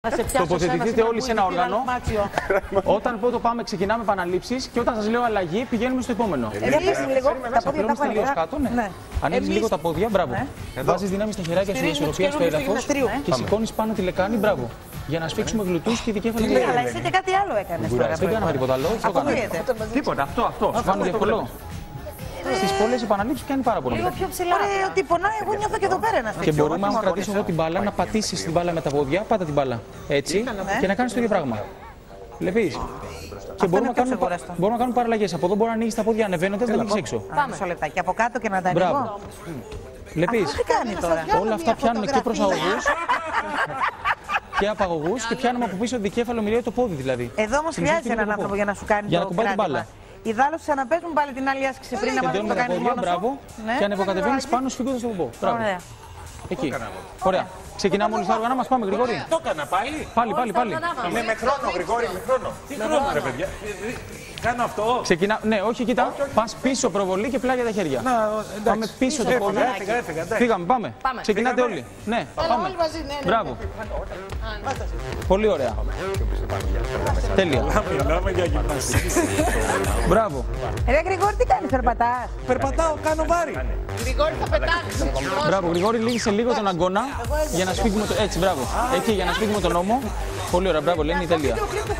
Τοποθετηθείτε όλοι σε ένα όργανο. Όταν πω το πάμε, ξεκινάμε επαναλήψεις και όταν σας λέω αλλαγή, πηγαίνουμε στο επόμενο. Απλώνεις τελείως κάτω, ναι. Ανοίγεις λίγο τα πόδια, μπράβο. Βάζεις δύναμη στα χεράκια σου, ισορροπία στο έδαφος και σηκώνεις πάνω τη λεκάνη, μπράβο. Για να σφίξουμε γλουτούς και δικέφαλο. Αλλά εσύ και κάτι άλλο έκανες τώρα. Δεν κάναμε τίποτα άλλο. Τίποτα, αυτό. Σου κάνω εύκολο. Στις πολλές επαναλήψεις κάνει πάρα πολύ. Λίγο πιο ψηλά. Ωραία, ότι πονάει, εγώ νιώθω και εδώ πέρα να και μπορούμε, αν κρατήσω εδώ την μπάλα, να πατήσεις την μπάλα με τα πόδια, πάτα την μπάλα έτσι και να κάνεις το ίδιο πράγμα. Βλέπεις. Και μπορούμε να κάνουμε παραλλαγές. Από εδώ μπορεί να ανοίγεις τα πόδια ανεβαίνοντας, να ανοίγεις έξω. Πάμε μισό λεπτάκι. Από κάτω και να τα ανοίγω. Βλέπεις. Τι κάνει τώρα. Όλα αυτά πιάνουμε και προσαγωγούς και απαγωγούς και πιάνουμε από πίσω δικέφαλο, μοιραίο το πόδι δηλαδή. Εδώ όμως χρειάζεται έναν άνθρωπο για να σου κάνει το κράτημα. Ιδάλλως ξαναπέζουν πάλι την άλλη άσκηση πριν να μάθουν το κάνει μόνο σου. Μπράβο. Και ανεβοκατεβαίνεις πάνω σφίγγοντας το πομπό. Μπράβο. Εκεί. Ωραία. Ξεκινάμε όλοι στα όργανα μας. Πάμε, Γρηγόρη. Το έκανα πάλι. Πάλι. Με χρόνο, Γρηγόρη, με χρόνο. Τι χρόνο, ρε παιδιά. Κάνω αυτό. Ξεκινά. Ναι, όχι, κοίτα. Πας πίσω προβολή και πλάγια τα χέρια. Πάμε πίσω το πόδι. Φύγαμε, πάμε. Ξεκινάτε όλοι. Ναι, πάμε. Μπράβο. Πολύ ωραία. Τέλεια. Μιλάμε για γυμναστική. Μπράβο. Ρε Γρηγόρη, τι κάνεις, περπατάς. Περπατάω, κάνω βάρη. Γρηγόρη, θα πετάξεις. Μπράβο, Γρηγόρη, λίγησε λίγο τον αγκώνα για να σφίγγουμε το. Έτσι, μπράβο. Εκεί, για να σφίγγουμε τον νόμο. Πολύ ωραία, μπράβο, Λένη, τέλεια.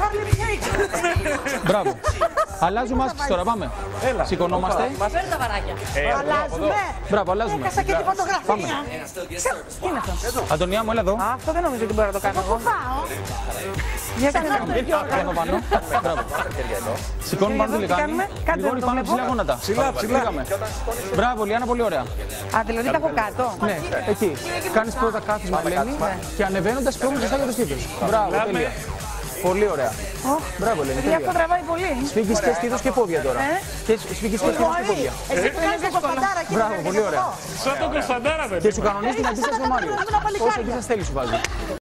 Μπράβο. Αλλάζουμε άσκηση τώρα, πάμε. Σηκωνόμαστε. Φέρνει τα βαράκια. Αλλάζουμε. Μπράβο, αλλάζουμε. Έχασα και τη φωτογραφία. Τι είναι αυτό. Αντωνία μου, έλα εδώ. Αυτό δεν νομίζω ότι μπορώ να το κάνω εγώ. Για κάνε Πάνω πάνω. Μπράβο. Σηκώνουμε πάνω τη λεκάνη. Γρηγόρη, πάμε ψηλά γόνατα. Ψηλά. Μπράβο, Λιάννα, πολύ ωραία. Α, δηλαδή τα έχω κάτω. Ναι, εκεί. Κάνεις πρώτα κάθισμα, Ελένη, και ανεβαίνοντας πλέον ζεστά για το στήθος. Μπράβο, τέλεια. Πολύ ωραία. Μπράβο, Ελένη. Γιατί αυτό τραβάει πολύ. Σφίγγεις και στήθος και πόδια τώρα. Και σφίγγεις και στήθος και πόδια. Εσύ που κάνεις το κοσταντάρα και Μπράβο, πολύ ωραία. Σαν τον Κωνσταντάρα, Και σου κανονίζει την αντίσταση στο Μάριο. Όσο αντίσταση θέλει σου βάζει.